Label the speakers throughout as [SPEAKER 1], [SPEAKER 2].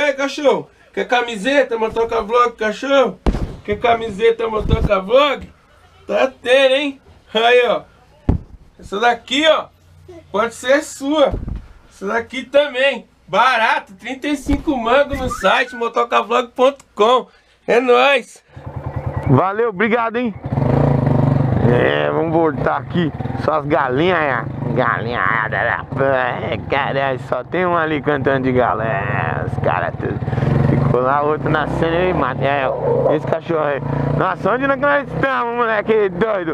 [SPEAKER 1] aí, cachorro? Quer camiseta, motoca vlog, cachorro? Quer camiseta, motoca vlog? Tá tendo, hein? Aí, ó. Essa daqui, ó, pode ser sua. Essa daqui também. Barato, 35 mangos no site motocavlog.com. É nóis.
[SPEAKER 2] Valeu, obrigado, hein? Vamos voltar aqui. Só as galinhas. Galinhada da porra. Caralho, só tem um ali cantando de galera. Os caras tudo. Ficou lá, outro nascendo e mata. Esse cachorro aí. Nossa, onde nós estamos, moleque doido?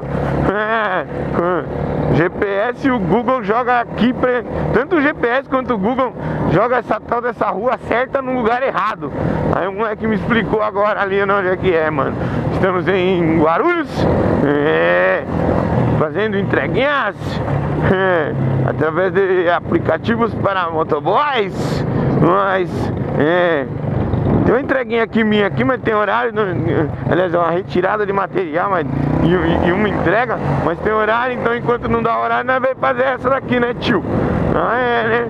[SPEAKER 2] GPS e o Google joga aqui, tanto o GPS quanto o Google joga essa tal dessa rua certa no lugar errado. Aí o moleque me explicou agora ali onde é que é, mano. Estamos em Guarulhos, fazendo entreguinhas através de aplicativos para motoboys. Mas tem uma entreguinha aqui minha aqui, mas tem horário, aliás, é uma retirada de material, mas, e uma entrega, mas tem horário, então enquanto não dá horário, nós vamos fazer essa daqui, né, tio? Né?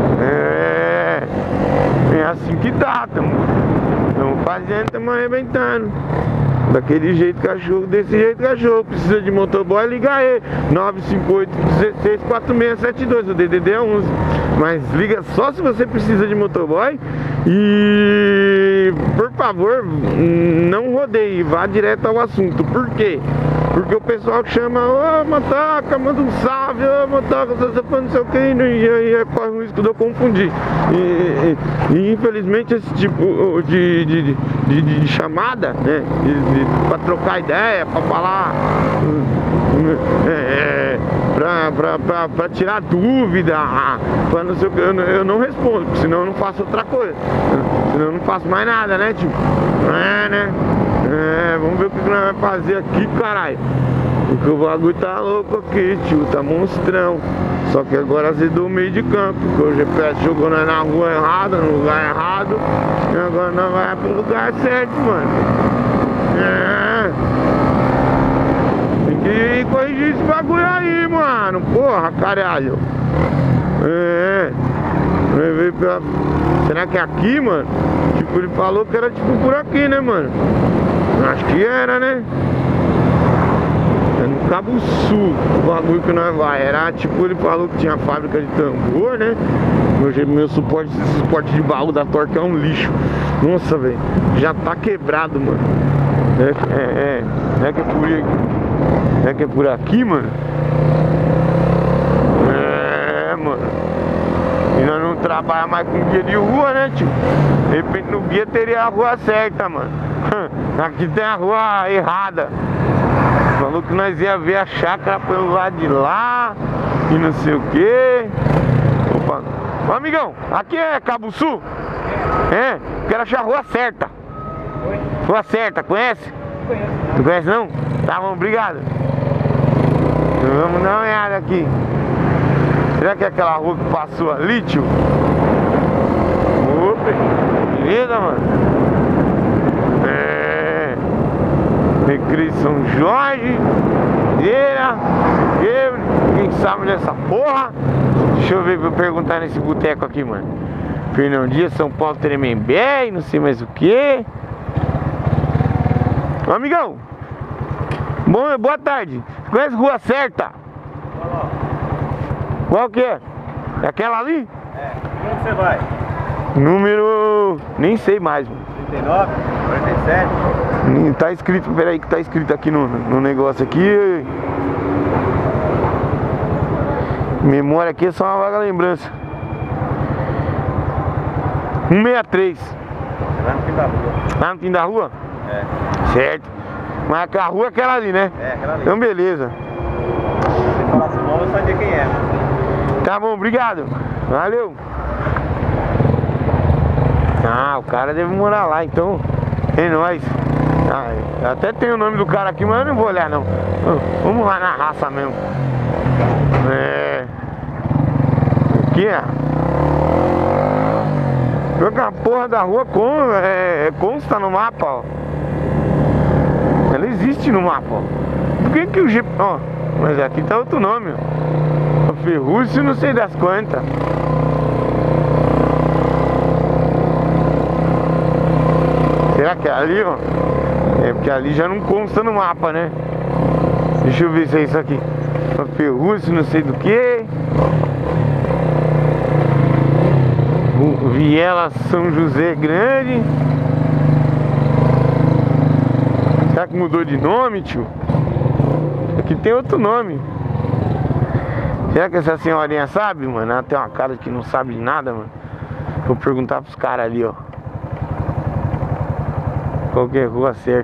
[SPEAKER 2] É assim que tá, estamos fazendo, estamos arrebentando. Daquele jeito, cachorro, desse jeito, cachorro. Precisa de motoboy, liga aí 958-164672, o DDD é 11. Mas liga só se você precisa de motoboy. E por favor, não rodeie, vá direto ao assunto. Por quê? Porque o pessoal que chama, ô motoca, manda um salve, ô motoca, você não sei o que, e aí corre o risco de eu confundir. E infelizmente esse tipo de chamada, né, pra trocar ideia, pra falar, pra tirar dúvida, pra não sei o que, eu não respondo, porque senão eu não faço outra coisa, senão eu não faço mais nada, né, tipo, né? Vamos ver o que nós vamos fazer aqui, caralho. Porque o bagulho tá louco aqui, tio, tá monstrão. Só que agora azedou o meio de campo, porque o GPS jogou nós na rua errada, no lugar errado. E agora nós vamos pro lugar certo, mano. Tem que corrigir esse bagulho aí, mano. Porra, caralho. Será que é aqui, mano? Tipo, ele falou que era tipo por aqui, né, mano? Acho que era, né? É no Cabo Sul o bagulho que nós vai. Era tipo, ele falou que tinha fábrica de tambor, né? Meu suporte de baú da Torque é um lixo. Nossa, velho, já tá quebrado, mano. Não é que é por aqui, mano? Mano. E nós não trabalhamos mais com guia de rua, né, tio? De repente no guia teria a rua certa, mano. Aqui tem a rua errada. Falou que nós ia ver a chácara pelo lado de lá e não sei o que. Opa. Ô, amigão, aqui é Cabo Sul? Quero achar a rua certa.
[SPEAKER 3] Oi?
[SPEAKER 2] Rua certa, conhece?
[SPEAKER 3] Conheço.
[SPEAKER 2] Não conhece não? Tá bom, obrigado. Vamos dar uma olhada aqui. Será que é aquela rua que passou ali, tio? Opa, beleza, mano? Recreio São Jorge, quem sabe dessa porra? Deixa eu ver, vou perguntar nesse boteco aqui, mano. Fernão Dias, São Paulo, Tremembé, e não sei mais o que. Ô, amigão, boa tarde. Conhece Rua Certa? Qual que é? É aquela ali?
[SPEAKER 3] Onde você vai?
[SPEAKER 2] Número... nem sei mais, mano.
[SPEAKER 3] 39, 47.
[SPEAKER 2] Tá escrito, peraí que tá escrito aqui no negócio aqui. Memória aqui é só uma vaga lembrança. 163.
[SPEAKER 3] Lá no fim da rua.
[SPEAKER 2] Lá no fim da rua? Certo. Mas a rua é aquela ali, né?
[SPEAKER 3] Aquela ali.
[SPEAKER 2] Então beleza.
[SPEAKER 3] Se você falar seu nome, eu sabia quem é.
[SPEAKER 2] Tá bom, obrigado. Valeu. O cara deve morar lá, então é nóis. Até tem o nome do cara aqui, mas eu não vou olhar não. Vamos lá na raça mesmo. Aqui a porra da rua consta no mapa, ó. Ela existe no mapa, ó. Por que o G... mas aqui tá outro nome, ó. Ferrúcio não sei das quantas. Será que é ali, ó? É porque ali já não consta no mapa, né? Deixa eu ver se é isso aqui. Ferrugem, não sei do que. Viela São José Grande. Será que mudou de nome, tio? Aqui tem outro nome. Será que essa senhorinha sabe, mano? Ela tem uma cara que não sabe de nada, mano. Vou perguntar pros caras ali, ó. Qual que é a rua certa?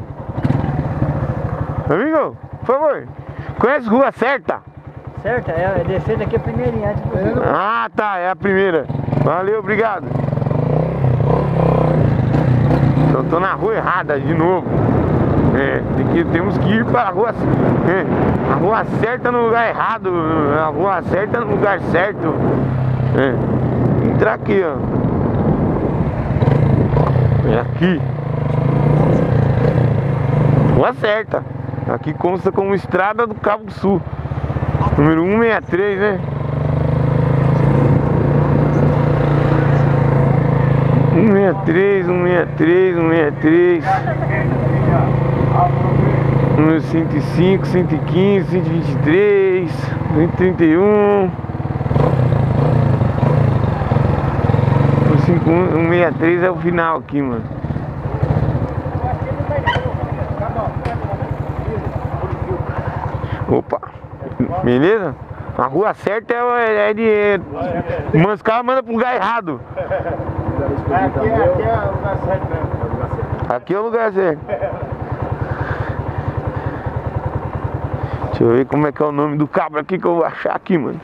[SPEAKER 2] Amigo, por favor, conhece rua certa?
[SPEAKER 4] Certo, é descendo aqui a primeirinha antes do...
[SPEAKER 2] Ah, tá, é a primeira. Valeu, obrigado. Então tô na rua errada de novo. Temos que ir para a rua. A rua certa no lugar errado. A rua certa no lugar certo. Entrar aqui, ó. É aqui. Rua certa. Aqui consta como Estrada do Cabo do Sul. Número 163, né? 163, 163, 163. Número 105, 115, 123, 131. 163 é o final aqui, mano. Opa, beleza? A rua certa é de... Os caras mandam pro lugar errado.
[SPEAKER 3] Aqui é o lugar certo mesmo.
[SPEAKER 2] Aqui é o lugar certo. Deixa eu ver como é que é o nome do cabra aqui que eu vou achar aqui, mano.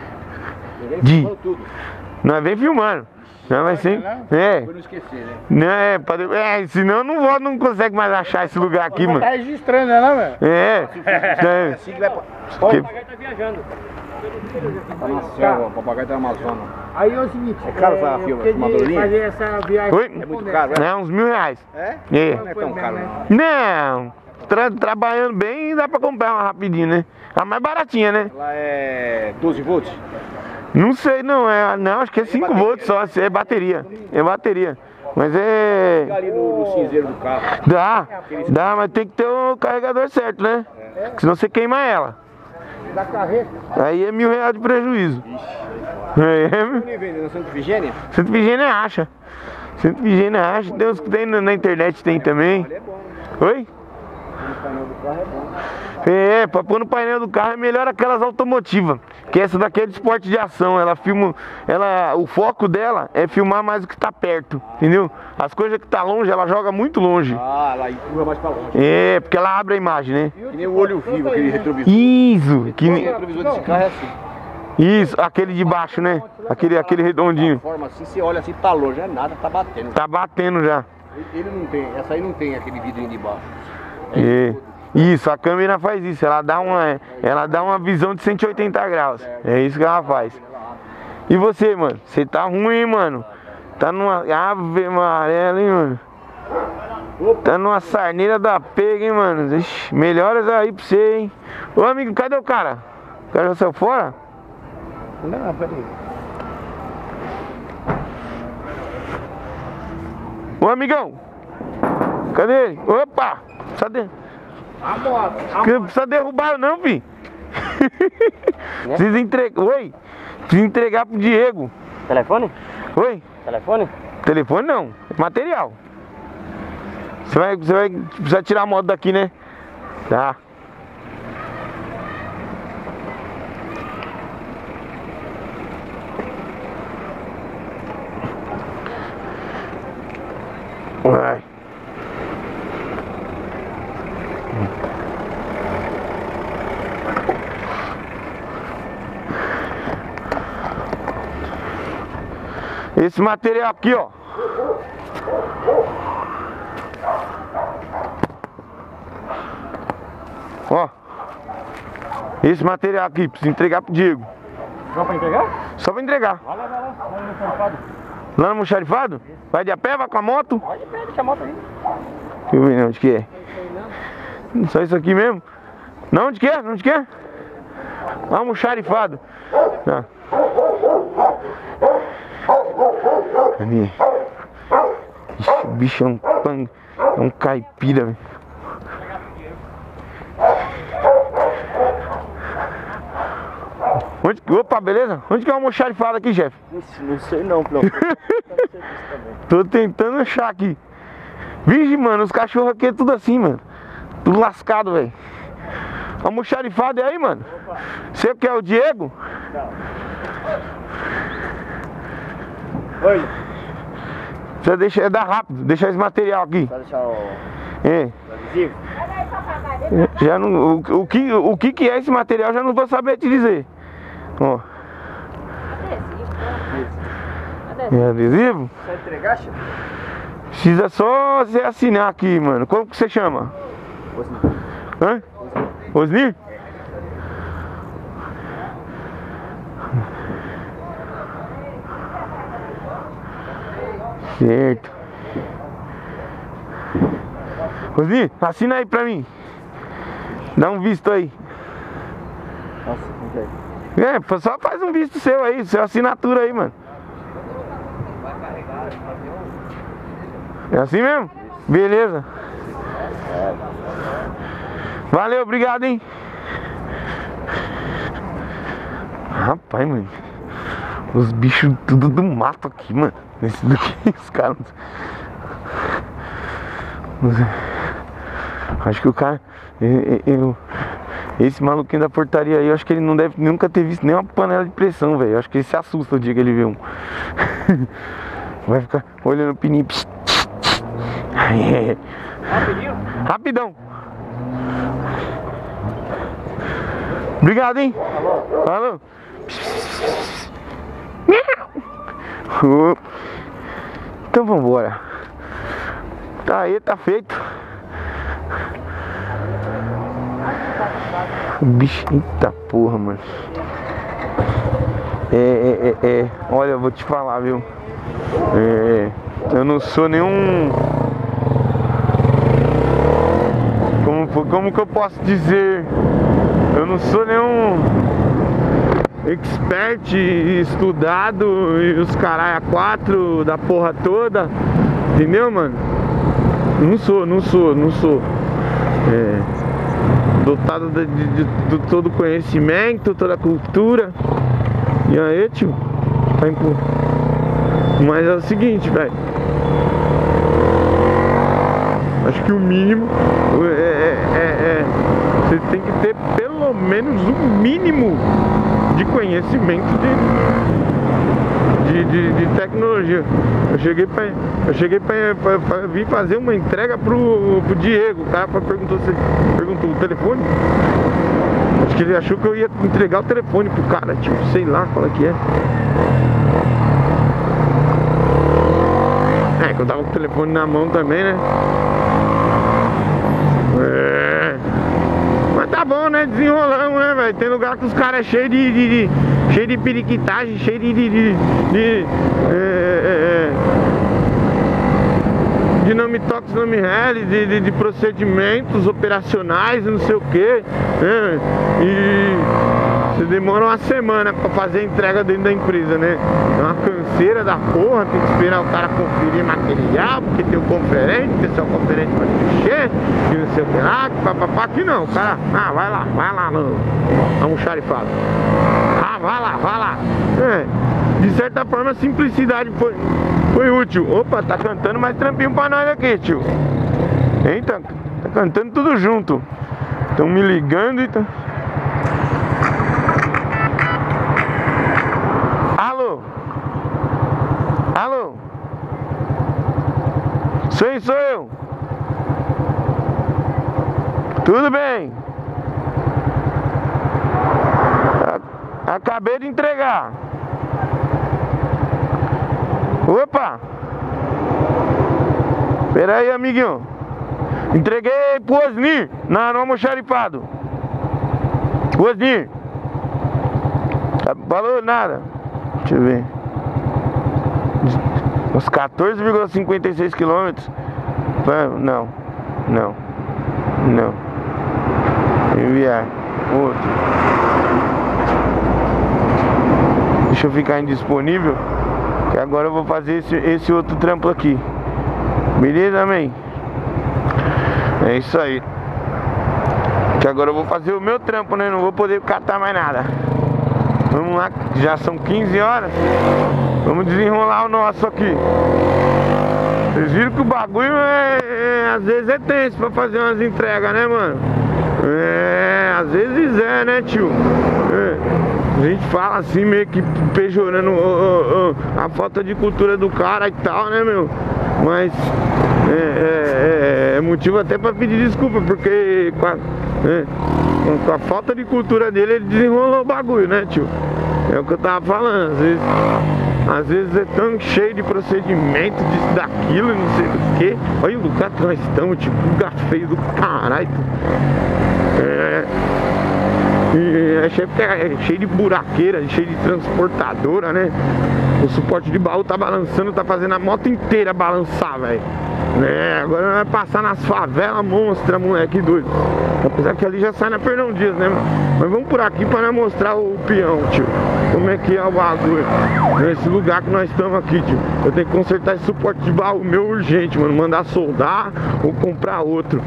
[SPEAKER 2] Nós vem filmando. Não vai ser. É.
[SPEAKER 3] Pra não esquecer, né?
[SPEAKER 2] Não, senão não consegue mais achar esse lugar aqui, mano.
[SPEAKER 3] Tá registrando, né, velho?
[SPEAKER 2] É.
[SPEAKER 3] Assim que vai pra...
[SPEAKER 4] O papagaio tá viajando.
[SPEAKER 3] Tá na selva, o papagaio tá na Amazônia.
[SPEAKER 4] Aí é o seguinte,
[SPEAKER 3] É caro essa filmadorzinha?
[SPEAKER 4] fazer essa viagem...
[SPEAKER 2] Oi?
[SPEAKER 3] É muito caro, né?
[SPEAKER 2] Não, uns R$1.000.
[SPEAKER 3] É?
[SPEAKER 2] É.
[SPEAKER 3] Não é tão caro, não.
[SPEAKER 2] Não, trabalhando bem dá pra comprar uma rapidinho, né? A mais baratinha, né?
[SPEAKER 3] Ela é 12 volts?
[SPEAKER 2] Não sei, não, acho que é 5 volts só, é bateria. É bateria. Mas é...
[SPEAKER 3] Fica ali no cinzeiro do carro.
[SPEAKER 2] Dá, mas tem que ter o carregador certo, né? Porque senão você queima ela.
[SPEAKER 4] Da carreta.
[SPEAKER 2] Aí é R$1.000 de prejuízo.
[SPEAKER 3] Onde vende? Na Santa Efigênia?
[SPEAKER 2] Santa Efigênia acha. Santa Efigênia acha. Tem uns que tem na internet, tem também.
[SPEAKER 3] É bom.
[SPEAKER 2] Oi?
[SPEAKER 3] No painel do carro é bom.
[SPEAKER 2] Pra pôr no painel do carro é melhor aquelas automotivas. Que essa daqui é de esporte de ação. Ela filma. O foco dela é filmar mais o que tá perto. Entendeu? As coisas que tá longe, ela joga muito longe.
[SPEAKER 3] Ah, ela empurra mais pra longe.
[SPEAKER 2] É, porque ela abre a imagem, né?
[SPEAKER 3] Que nem o olho vivo, aquele retrovisor.
[SPEAKER 2] Isso!
[SPEAKER 3] O retrovisor desse carro é assim.
[SPEAKER 2] Isso, aquele de baixo, né? Aquele redondinho.
[SPEAKER 3] A forma assim, você olha assim, tá longe, não é nada, tá batendo.
[SPEAKER 2] Tá batendo já.
[SPEAKER 3] Ele não tem, essa aí não tem aquele vidrinho de baixo.
[SPEAKER 2] Isso, a câmera faz isso, ela dá uma visão de 180 graus. É isso que ela faz. E você, mano? Você tá ruim, hein, mano? Tá numa ave amarela, hein, mano? Tá numa sarneira da pega, hein, mano? Ixi, melhoras aí pra você, hein? Ô, amigo, cadê o cara? O cara já saiu fora?
[SPEAKER 3] Não, peraí.
[SPEAKER 2] Ô, amigão! Cadê ele? Opa! Não precisa derrubar não, filho. Precisa entregar. Oi? Precisa entregar pro Diego.
[SPEAKER 4] Telefone?
[SPEAKER 2] Oi?
[SPEAKER 4] Telefone?
[SPEAKER 2] Telefone não, é material. Você vai precisar tirar a moto daqui, né? Tá. Vai. Esse material aqui, ó. Ó. Esse material aqui, precisa entregar pro Diego.
[SPEAKER 4] Só pra entregar?
[SPEAKER 2] Só pra entregar.
[SPEAKER 4] Vai lá, lá no almoxarifado.
[SPEAKER 2] Lá no almoxarifado? Vai de a pé, vai com a moto?
[SPEAKER 4] Pode ir, deixa a moto aí.
[SPEAKER 2] Deixa eu ver onde que é. Só isso aqui mesmo? Não, onde que é? Onde que é? Almoxarifado. Tá. Cadê? Ixi, o bichão É um caipira, velho. Opa, beleza? Onde que é o almoxarifado aqui, chefe?
[SPEAKER 3] Não sei não, Plão.
[SPEAKER 2] Tô tentando achar aqui. Vixe, mano, os cachorros aqui é tudo assim, mano. Tudo lascado, velho. Almoxarifado é aí, mano?
[SPEAKER 3] Opa.
[SPEAKER 2] Você que é o Diego?
[SPEAKER 3] Não. Oi.
[SPEAKER 2] Precisa deixar, dá rápido, deixar esse material aqui.
[SPEAKER 3] Vai deixar o
[SPEAKER 2] É.
[SPEAKER 3] adesivo?
[SPEAKER 2] Já não, o que é esse material já não vou saber te dizer. Ó. É adesivo?
[SPEAKER 3] Só entregar, chefe?
[SPEAKER 2] Precisa só você assinar aqui, mano. Como que você chama? Hã? Osni? Certo. Osni, assina aí pra mim. Dá um visto aí.
[SPEAKER 3] Nossa, não quer.
[SPEAKER 2] Só faz um visto seu aí, sua assinatura aí, mano. É assim mesmo? Beleza. Valeu, obrigado, hein? Rapaz, mano. Os bichos tudo do mato aqui, mano. Esse daqui, os caras. Acho que o cara. Esse maluquinho da portaria aí, eu acho que ele não deve nunca ter visto nem uma panela de pressão, velho. Eu acho que ele se assusta o dia que ele vê um. Vai ficar olhando o pininho.
[SPEAKER 3] Rapidinho?
[SPEAKER 2] Rapidão. Obrigado, hein? Falou. Então vambora. Tá aí, tá feito. Bicho, eita porra, mano. Olha, eu vou te falar, viu? Eu não sou nenhum... Como que eu posso dizer? Eu não sou nenhum expert estudado e os caralho a quatro da porra toda. Entendeu, mano? Não sou. Dotado de todo conhecimento, toda a cultura. E aí, tio? Mas é o seguinte, velho. Acho que o mínimo você tem que ter pelo menos um mínimo de conhecimento de tecnologia. Eu cheguei pra vir fazer uma entrega pro Diego. O cara perguntou o telefone. Acho que ele achou que eu ia entregar o telefone pro cara, tipo, sei lá qual é que é. Que eu tava com o telefone na mão também, né? Mas tá bom, né? Desenrolamos, né, velho? Tem lugar que os caras é cheio de periquitagem, cheio de nome tox, nome rele, de procedimentos operacionais, não sei o que, né? E você demora uma semana pra fazer a entrega dentro da empresa, né? É uma canseira da porra, tem que esperar o cara conferir material, porque tem o conferente, o pessoal conferente pra mexer, e não sei o que lá, papapá. Aqui não, o cara, vai lá, no almoxarifado. Vai lá. De certa forma a simplicidade foi útil. Opa, tá cantando mais trampinho pra nós aqui, tio. Eita, tá cantando tudo junto. Tão me ligando e tá... Alô? Sou eu. Tudo bem? Acabei de entregar. Opa! Pera aí, amiguinho. Entreguei pro Osni no almoxarifado. Osni. Falou nada. Deixa eu ver. Uns 14,56 quilômetros. Não. Enviar. Outro. Deixa eu ficar indisponível, que agora eu vou fazer esse outro trampo aqui. Beleza, man? É isso aí. Que agora eu vou fazer o meu trampo, né? Não vou poder catar mais nada. Vamos lá, já são 15 horas. Vamos desenrolar o nosso aqui. Vocês viram que o bagulho às vezes é tenso pra fazer umas entregas, né, mano? Às vezes é, né, tio? A gente fala assim, meio que pejorando a falta de cultura do cara e tal, né, meu? Mas é motivo até pra pedir desculpa, porque com a falta de cultura dele, ele desenrolou o bagulho, né, tio? É o que eu tava falando, às vezes é tão cheio de procedimento, disso, daquilo, não sei do que. Olha o lugar que nós estamos, tipo, lugar feio do caralho. É cheio de buraqueira, cheio de transportadora, né? O suporte de baú tá balançando, tá fazendo a moto inteira balançar, velho. Agora vai passar nas favelas monstra, moleque doido. Apesar que ali já sai na Pernão Dias, né? Mas vamos por aqui pra nós mostrar o peão, tio. Como é que é o bagulho. Nesse lugar que nós estamos aqui, tio. Eu tenho que consertar esse suporte de baú meu urgente, mano. Mandar soldar ou comprar outro.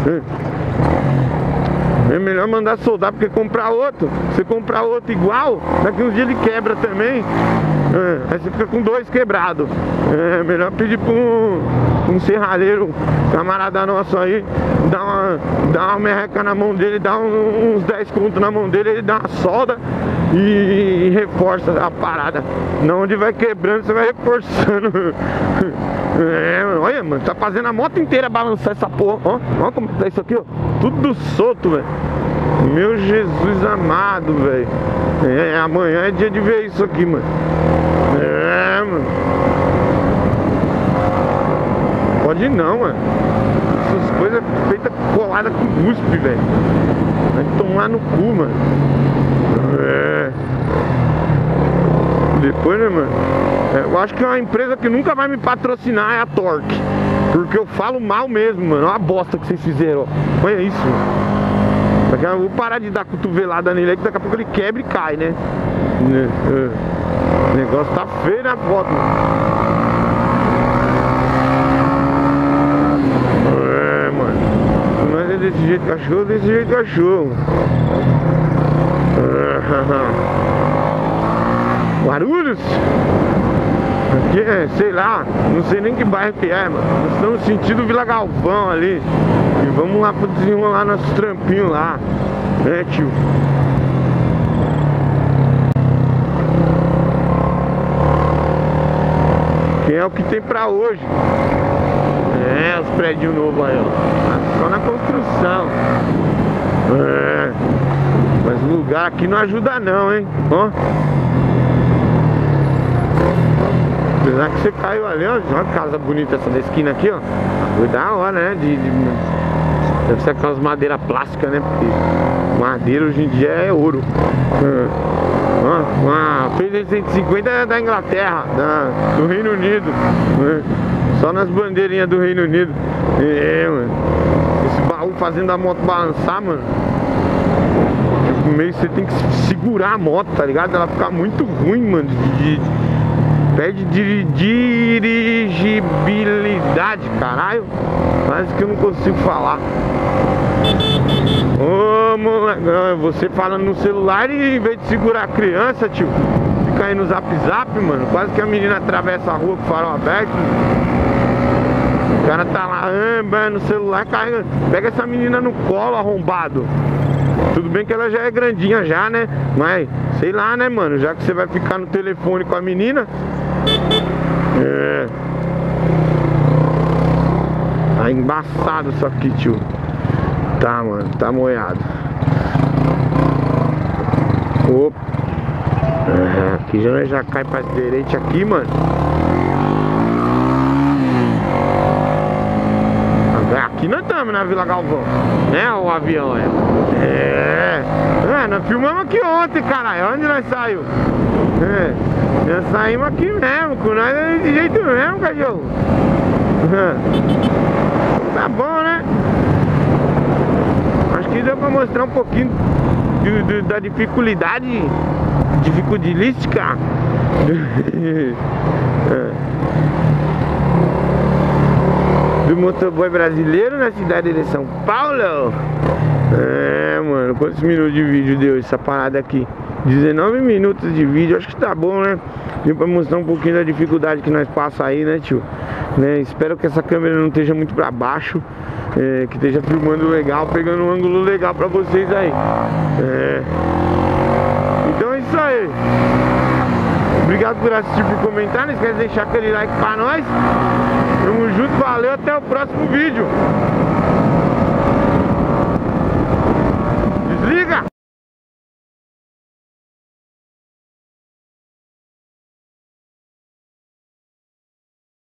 [SPEAKER 2] É melhor mandar soldar, porque comprar outro, você comprar outro igual, daqui uns dias ele quebra também. Aí você fica com dois quebrados. É melhor pedir pra um serralheiro, camarada nosso aí, dá uma merreca na mão dele, dá uns 10 contos na mão dele, ele dá uma solda e reforça a parada. Na onde vai quebrando, você vai reforçando. Olha, mano, tá fazendo a moto inteira balançar essa porra. Ó como tá isso aqui, ó. Tudo solto, velho. Meu Jesus amado, velho. Amanhã é dia de ver isso aqui, mano. Mano. Pode não, mano. Essas coisas feitas coladas com cuspe, velho. Vai tomar no cu, mano. Depois, né, mano? Eu acho que é uma empresa que nunca vai me patrocinar é a Torque. Porque eu falo mal mesmo, mano. Olha a bosta que vocês fizeram, ó. Olha isso, mano. Eu vou parar de dar cotovelada nele aí, que daqui a pouco ele quebra e cai, né? O negócio tá feio na foto, mano. Mano. Mas é desse jeito cachorro, desse jeito cachorro. Guarulhos? Aqui é, sei lá, não sei nem que bairro que é, mano. Nós estamos no sentido Vila Galvão ali. E vamos lá pra desenrolar nossos trampinhos lá. Tio? Que é o que tem pra hoje. Os prédios novos aí, ó. Só na construção. Mas o lugar aqui não ajuda não, hein? Ó. Apesar que você caiu ali, ó. Olha que casa bonita essa da esquina aqui, ó. Foi da hora, né? Deve ser aquelas madeiras plásticas, né? Porque madeira hoje em dia é ouro. Uma P150 é da Inglaterra, do Reino Unido. Só nas bandeirinhas do Reino Unido. Mano. Esse baú fazendo a moto balançar, mano. Tipo, meio você tem que segurar a moto, tá ligado? Ela fica muito ruim, mano. Perde dirigibilidade, caralho. Quase que eu não consigo falar. Ô, moleque, você falando no celular e em vez de segurar a criança, tio, fica aí no zap, mano. Quase que a menina atravessa a rua com o farol aberto. O cara tá lá, no celular, carrega, pega essa menina no colo, arrombado. Tudo bem que ela já é grandinha já, né? Mas, sei lá, né, mano? Já que você vai ficar no telefone com a menina. Tá embaçado isso aqui, tio. Tá, mano, tá moiado. Opa. Aqui já cai pra direita aqui, mano. Aqui nós estamos na Vila Galvão, né? O avião, nós filmamos aqui ontem, caralho. Onde nós saímos? Nós saímos aqui mesmo, com nós é desse jeito mesmo, cachorro. Tá bom, né? Acho que deu pra mostrar um pouquinho da dificuldística. do motoboy brasileiro na cidade de São Paulo. É, mano, quantos minutos de vídeo deu essa parada aqui? 19 minutos de vídeo, acho que tá bom, né? Deu pra mostrar um pouquinho da dificuldade que nós passa aí, né, tio? Né? Espero que essa câmera não esteja muito pra baixo, que esteja filmando legal, pegando um ângulo legal pra vocês aí. Então é isso aí. Obrigado por assistir, por comentar. Não esquece de deixar aquele like pra nós. Tamo junto, valeu, até o próximo vídeo.